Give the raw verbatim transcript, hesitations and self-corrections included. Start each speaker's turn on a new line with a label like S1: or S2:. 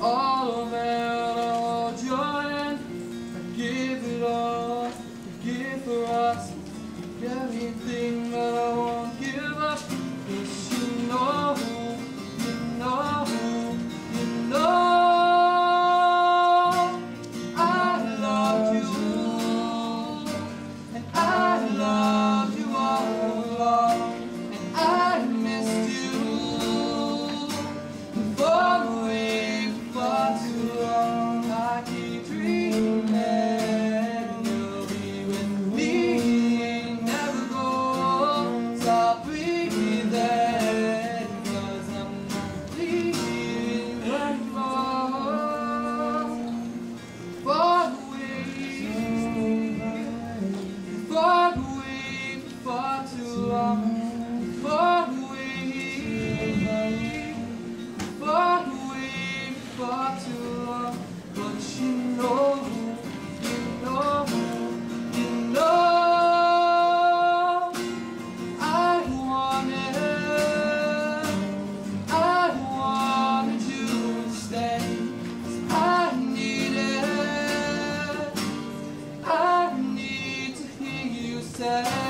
S1: all of it, I hold your hand. I give it all, I give for us everything, but I won't give up. 'Cause you know, you know, you know I love you, and I love you all along, and I missed you far away for too long. I keep dreaming you'll be with me, never go, stop breathing, 'cause I'm not leaving anymore. Far away, far away, far too long. Far away, far away, far too long. But you know, you know, you know I wanted, I wanted you to stay. I needed, I need to hear you say